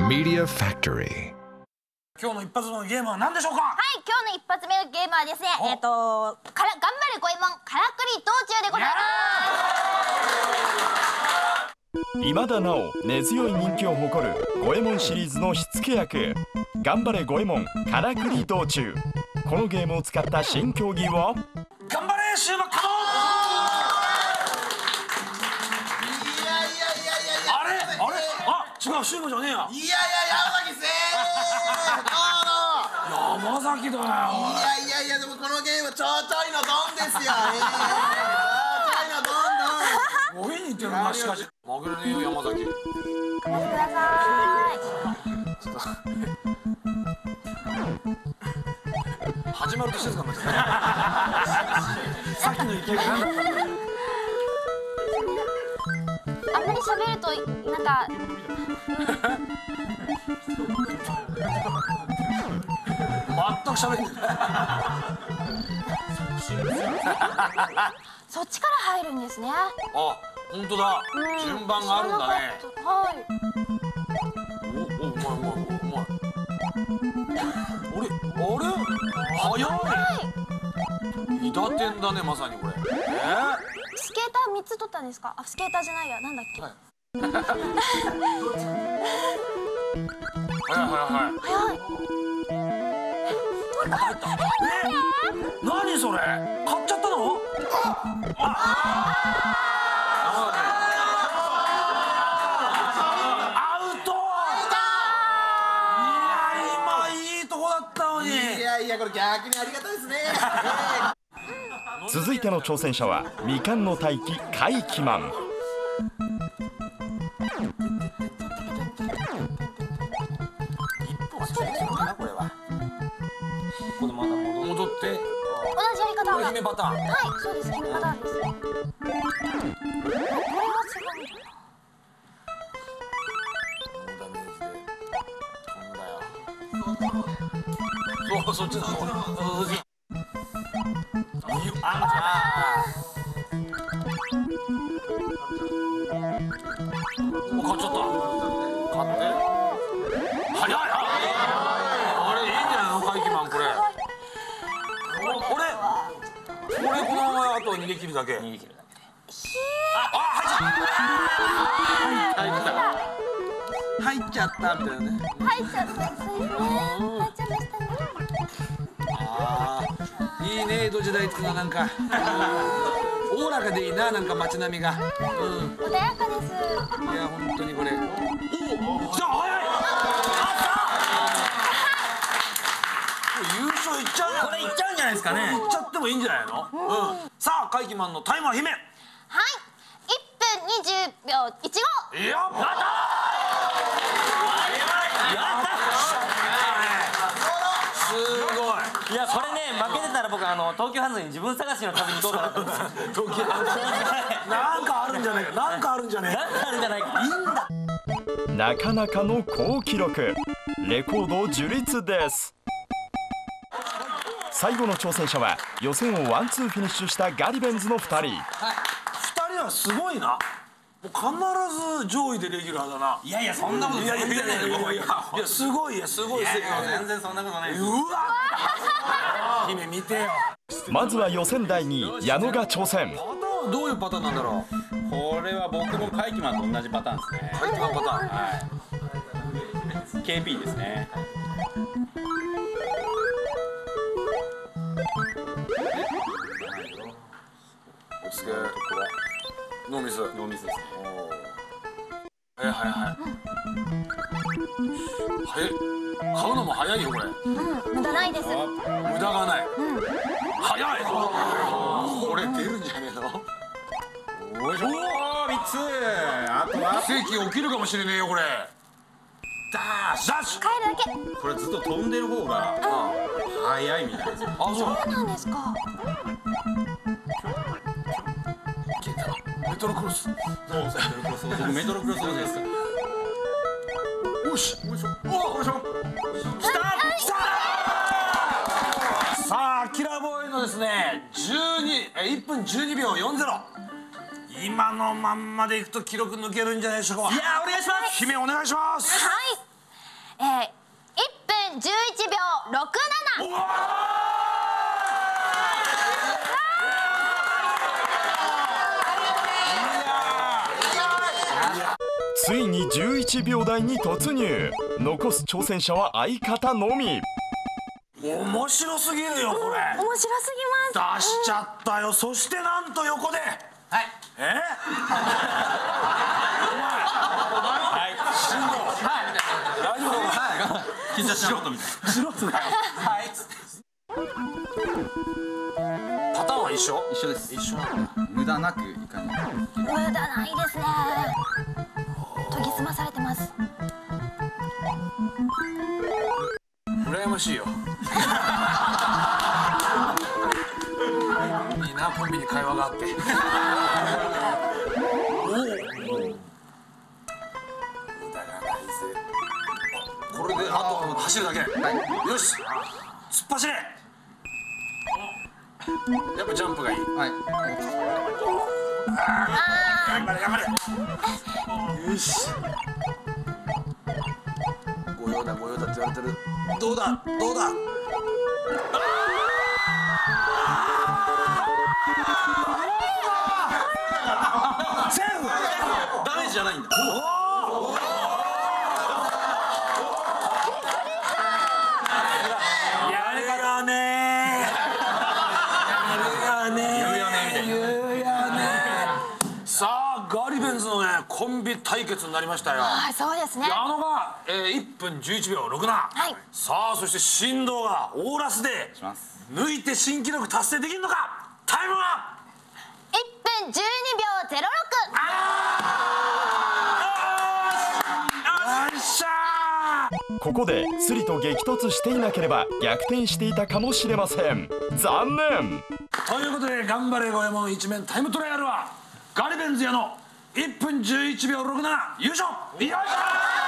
Media Factory。 今日の一発のゲームは何でしょうか。 はい、今日の一発目のゲームはですね、頑張れ五右衛門からくり道中でございます。 未だなお根強い人気を誇る五右衛門シリーズの火付け役頑張れ五右衛門からくり道中。このゲームを使った新競技は頑張れシューバッカモン。あれ違うシューバじゃねえや。 山崎せー山崎だよ。 いやでもこのゲームちょいのドンですよ。ちょいのドンドン。 5位に似てるな。しかし負けるねえよ山崎。 頑張ってください。 始まると静かになっちゃったさっきの勢いが何だったんだ。 あんまり喋るとなんか全く喋んないそっちから入るんですね。 あ、本当だ。順番があるんだね。 はい。 お、うまい。あれ早い。伊達天だね、まさにこれ。 スケーター3つ取ったんですか。あ、スケーターじゃないや、なんだっけ。 はい早い。何それ。買っちゃったの。アウト。いや、今いいとこだったのに。 いやこれ逆にありがたいですね。 続いての挑戦者は未完の大器怪奇マン。 これはここでまた戻って同じやり方。 姫パターン。 はい、そうです。姫パターンです。これはすごい。 ダメージで飛んだよ。そう、そっちだ。もう買っちゃった。買って早い。あれいいんじゃないの怪奇マン。これこのままあと逃げ切るだけ。入っちゃったみたいなね。 入っちゃった。そうですね。入っちゃいましたね。 いいね、江戸時代っていうのはなんかおおらかでいいな、なんか街並みが。 穏やかです。 いや本当にこれ。お、じゃあ早い。優勝いっちゃう。これいっちゃうんじゃないですかね。いっちゃってもいいんじゃないの。さあ怪奇マンのタイムは姫。 はい。1分20秒15。 いや、やったすごい。 いや、これね、負けてたら僕東急ハンズに自分探しの旅に行こうかなと思って。 なんかあるんじゃないか。なんかあるんじゃないか。いいんだ。 なかなかの好記録、レコード樹立です。最後の挑戦者は予選をワンツーフィニッシュしたガリベンズの2人。 2人はすごいな。もう必ず上位でレギュラーだな。いやそんなことない。いやすごい全然そんなことないです。うわ姫見てよ。 まずは予選第2位矢野が挑戦。 どういうパターンなんだろう。 これは僕も怪奇マンと同じパターンですね。 怪奇マンパターン。 はい。KP ですね。 落ち着け。ノーミスですね。はい買うのも早いよこれ。 無駄ないです。 無駄がない。早い。これ出るんじゃねえの。 おいしょ。おお、3つ。あとは奇跡起きるかもしれねえよこれ。ダッシュ。 帰るだけ。 これずっと飛んでる方が早いみたいです。 あ、そうそうなんですか。 メトロクロス。 僕メトロクロス王子ですか。 よし。おいしょ。来た。さあキラーボーイのですね1分12秒40。今のまんまでいくと記録抜けるんじゃないでしょうか。 いやー、お願いします。 姫お願いします。 はい。 1分11秒67。 ついに11秒台に突入。残す挑戦者は相方のみ。 面白すぎるよこれ。 面白すぎます。 出しちゃったよ。そしてなんと横で、はい、進藤、大丈夫か？ 緊張しなかったみたいな。 素人だよ。パターンは一緒？ 一緒です。 一緒なんだ。 無駄なくいかに。 無駄ないですね。研ぎ澄まされてます。 羨ましいよ。いいな、コンビに会話があって。おお、無駄がないぜ。これであと走るだけ。よし、突っ走れ。やっぱジャンプがいい。 はい。 頑張れ頑張れ。よし。御用だ御用だって言われてる。どうだどうだ。セーフ。 ダメージじゃないんだ。 やるよねさあガリベンズのねコンビ対決になりましたよ。 はい、そうですね。 矢野が、1分11秒67、 はい、 さあそして進藤がオーラスで抜いて新記録達成できるのか。タイムは 1分12秒06。 よっしゃー。 ここでスリと激突していなければ逆転していたかもしれません。残念。 ということで頑張れ五右衛門一面タイムトライアルはガリベンズ矢野1分11秒67優勝。よいしょー。